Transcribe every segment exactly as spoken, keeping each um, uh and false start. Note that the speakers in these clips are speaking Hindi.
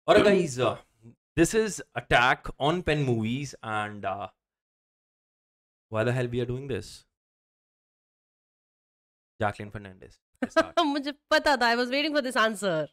Alright guys, uh, this is Attack on Pen Movies and uh, why the hell we are doing this? Jacqueline Fernandez. Let's start. मुझे पता था. I was waiting for this answer.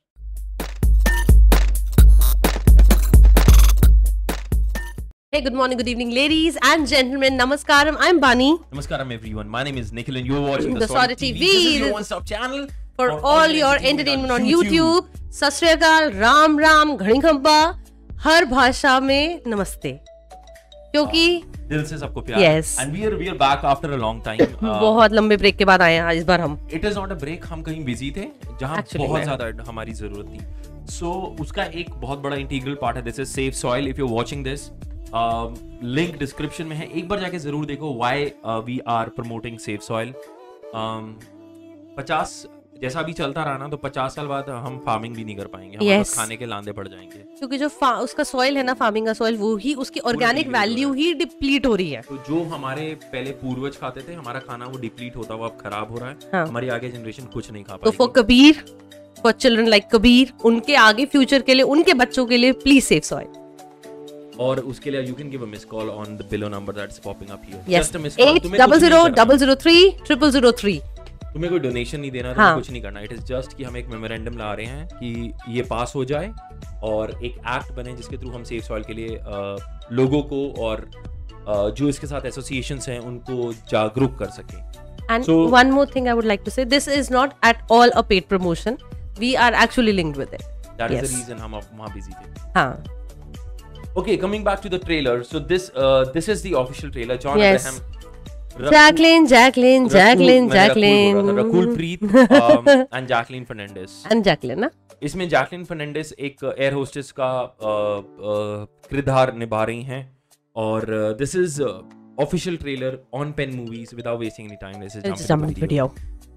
Hey, good morning, good evening, ladies and gentlemen. Namaskaram. I'm Bani. Namaskaram everyone. My name is Nikhil and you're watching The the Sorry Sorry T V. T V. This is your one-stop channel For all your entertainment on YouTube. सत श्री अकाल, राम राम, घड़ी खंबा, हर भाषा में नमस्ते. क्योंकि दिल से सबको प्यार. Yes. And we are we are back after a long time. Uh, बहुत लंबे ब्रेक के बाद आए हैं आज इस बार हम. It is not a break. हम कहीं बिजी थे जहाँ Actually, बहुत मैं- ज्यादा हमारी जरूरत थी. So उसका एक बहुत बड़ा इंटीग्रल पार्ट है. This is Safe Soil. If you're watching this, link description में है. एक बार जाके जरूर देखो. Why uh, we are promoting Safe Soil. Um, पचास जैसा भी चलता रहा ना तो पचास साल बाद हम फार्मिंग भी नहीं कर पाएंगे. हमारे Yes. पास खाने के लांदे पड़ जाएंगे. क्योंकि जो फा- उसका सॉइल है ना, फार्मिंग का सॉइल, वो ही उसकी ऑर्गेनिक deplete हो वैल्यू रहा ही डिप्लीट हो रही है. तो जो हमारे पहले पूर्वज खाते थे, हमारा खाना वो डिप्लीट होता हुआ अब खराब हो रहा है. हाँ. हमारी आगे जनरेशन कुछ नहीं खा तो फॉर पाएगी. Kabir, for children like Kabir, उनके आगे फ्यूचर के लिए, उनके बच्चों के लिए प्लीज सेफ सॉइल. और उसके लिए you can give a miss call on the below number that's popping up here. Yes, just a miss call. Eight double zero double zero three triple zero three. तुम्हें कोई डोनेशन नहीं देना, हाँ. तुम्हें कुछ नहीं करना. इट इज जस्ट कि हम एक मेमोरेंडम ला रहे हैं कि ये पास हो जाए और एक एक्ट बने जिसके थ्रू हम सेफ सॉइल के लिए uh, लोगों को और uh, जो इसके साथ एसोसिएशंस हैं उनको जागरूक कर सकें. And So- one more thing I would like to say, this is not at all a paid promotion. We are actually linked with it. That is the Yes. Reason हम अब वहां बिजी थे. हाँ. Okay, coming back to the trailer. So this uh, this is the official trailer. John Yes. Abraham. Rakul- Jacqueline, Jacqueline, Rakul- Jacqueline, मैंने रकूल Jacqueline. बोला था. रकूल प्रीत um, and Jacqueline Fernandez. And Jacqueline, ना? इसमें जैकलिन फर्नांडिस एक एयर होस्टेस का uh, uh, किरदार निभा रही हैं और this is official trailer on Pen Movies. Without wasting any time, this is Let's jump into the video.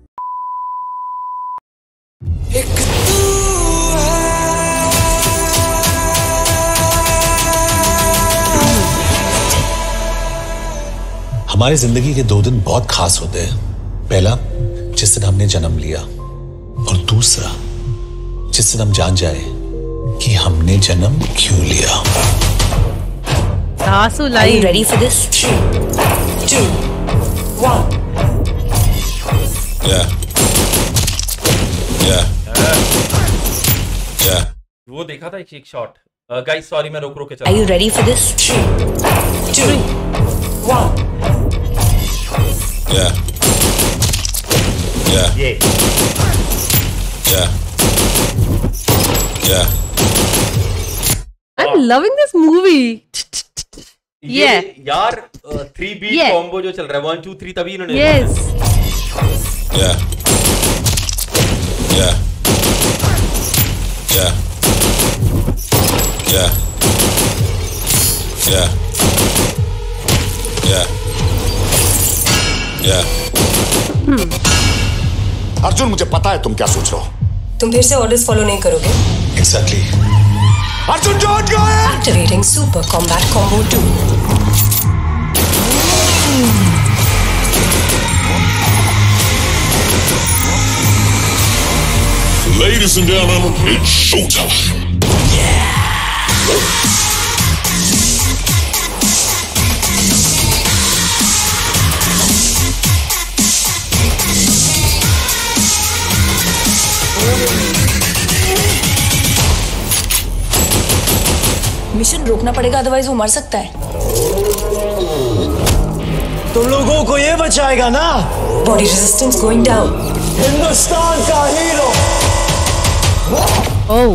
हमारी जिंदगी के दो दिन बहुत खास होते हैं. पहला, जिस दिन हमने जन्म लिया, और दूसरा जिस दिन हम जान जाए कि हमने जन्म क्यों लिया. आंसू Are you lie. ready for this? Three, two, one. Yeah. Yeah. Yeah. वो देखा था एक एक शॉट. गाइस सॉरी मैं रोक रोक के चल Are रहा you ready for this? Three, two, one. Yeah. Yeah. हूं. ये Yeah. Yeah. I'm loving this movie. ये Yeah. यार थ्री बीट Yeah. कॉम्बो जो चल रहा है वन टू थ्री तभी इन्होंने Yes. Yeah. Yeah. Yeah. Yeah. Yeah. Yeah. Yeah. Arjun, मुझे पता है तुम क्या सोच रहे हो. तुम फिर से ऑर्डर्स फॉलो नहीं करोगे? Exactly. अर्जुन जॉन गए. Activating Super Combat Combo two. Ladies and gentlemen, it's showtime. Mission रोकना पड़ेगा, अदरवाइज वो मर सकता है. तुम लोगों को ये बचाएगा ना, Body resistance going down. Hindustan का hero. Oh.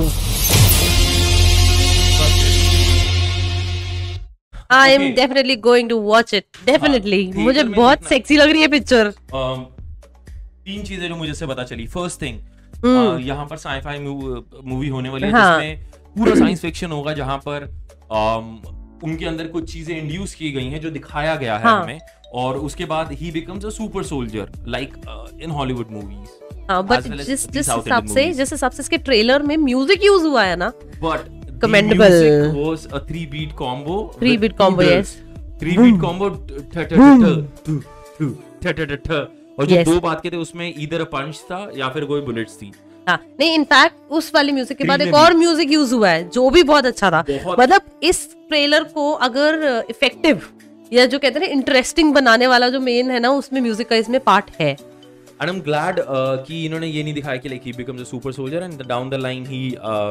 I am Okay. definitely going to watch it. Definitely. हाँ, मुझे theater में बहुत देखना. सेक्सी लग रही है पिक्चर. Um, तीन चीजें जो मुझे से पता चली. फर्स्ट थिंग, यहाँ पर साइफाई मूवी होने वाली है हाँ. जिसमें पूरा साइंस फिक्शन होगा जहाँ पर um, उनके अंदर कुछ चीजें इंड्यूस की गई हैं जो दिखाया गया है हाँ. हमें और उसके बाद ही becomes a super soldier like in Hollywood movies. हाँ, बट as well as जिस the जिस South हिसाब Indian से movies. जिस हिसाब से इसके ट्रेलर में म्यूजिक यूज हुआ है ना, But Commendable. the music was a three beat combo. Three with beat combo, two yes. drums. Three beat combo. ठ ठ ठ ठ ठ ठ ठ ठ और जो Yes. दो बात के थे उसमें इधर पंच था या फिर कोई बुलेट्स थी. हाँ नहीं, इनफैक्ट उस वाली म्यूजिक के बाद Green एक में और म्यूजिक यूज हुआ है जो भी बहुत अच्छा था। बहुत। मतलब इस ट्रेलर को अगर इफेक्टिव या जो कहते हैं इंटरेस्टिंग बनाने वाला जो मेन है ना, उसमें म्यूजिक का इसमें पार्ट है। एंड आई एम ग्लैड कि इन्होंने ये नहीं दिखाया कि like he becomes a super soldier and down the line he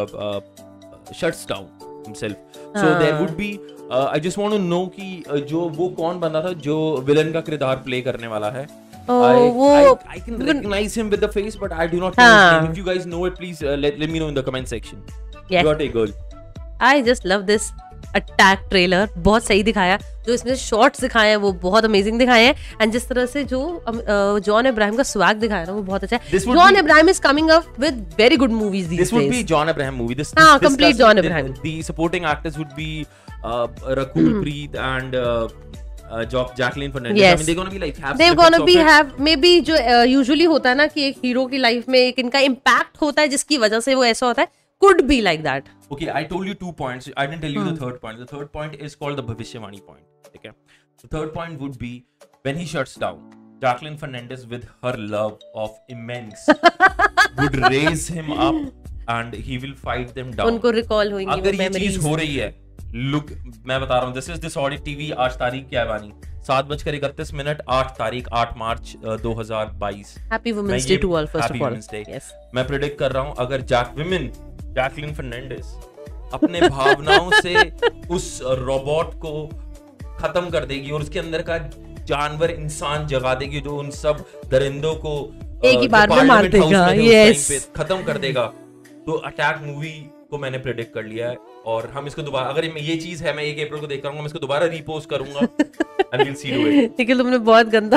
shuts down himself. So there would be I just want to know कि uh, जो वो कौन बंदा था जो विलन का किरदार प्ले करने वाला है। Oh, I, वो I, I can recognize him with the face, but I do not know his हाँ. name. If you guys know it, please uh, let, let me know in the comment section. Yes. Your take, girl. I just love this attack trailer. बहुत सही दिखाया, जो इसमें शॉट्स दिखाए हैं वो बहुत अमेजिंग दिखाए हैं। एंड जिस तरह से जो जॉन अब्राहम का स्वैग दिखाया ना वो बहुत अच्छा है। John Abraham is coming up with very good movies these days. This would be John Abraham movie. This, हाँ, this complete does- John the- Abraham. The supporting actors would be uh, Rakul Preet and uh, uh, Jo- Jacqueline Fernandez. Yes. I mean, they're gonna be like have They're snippets gonna of be it. have maybe जो यूजुअली होता है ना कि एक हीरो की लाइफ में एक इनका इम्पैक्ट होता है जिसकी वजह से वो ऐसा होता है, could be like that. Okay, I told you two points. I didn't tell you the third point. The third point is called the Bhavishyavani point. Okay. The third point would be when he shuts down, Jacqueline Fernandez, with her love of immense, would raise him up and he will fight them down. उनको रिकॉल होंगी वो अगर ये memories. चीज हो रही है, लुक मैं बता रहा हूँ, this is this audit TV. आज तारीख क्या है बानी? सात बजकर इकतीस मिनट, आठ तारीख आठ मार्च दो हजार बाईस। Happy मैं Women's ये- Day to all, first Happy of all. Women's Day. Yes. मैं प्रेडिक्ट कर रहा हूँ अगर जैक विमेन जैकलिन फर्नांडिस अपने भावनाओं से उस रोबोट को खत्म कर देगी और उसके अंदर का जानवर इंसान जगा देगी, जो उन सब दरिंदों को एक ही अ, बार जो में मार Parliament House देगा, में थे उस yes. time पे खत्म कर देगा। तो अटैक मूवी को मैंने प्रेडिक्ट कर लिया है और हम इसको दोबारा, अगर मैं ये चीज है, मैं एक अप्रैल को देख रहा हूँ, मैं इसको दोबारा रीपोस्ट करूंगा and will see do it. लेकिन तुमने बहुत गंदा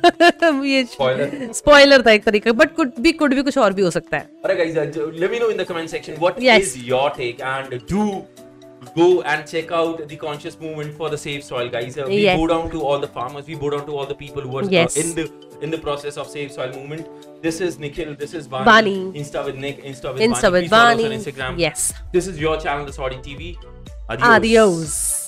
ये Spoiler. स्पॉइलर था एक तरीके, बट कुड भी कुड भी कुछ और भी हो सकता है। Alright guys, uh, let me know in the comment section what Yes. is your take, and do go and check out the conscious movement for the Save Soil, guys. Uh, we Yes. bow down to all the farmers, we bow down to all the people who are uh, Yes. in the in the process of Save Soil movement. This is Nikhil, this is Bani. Bani. Insta with Nick, Insta with Insta Bani. with Please follow us Bani. on Instagram. Yes. This is your channel, The Saudi T V. Adios. Adios.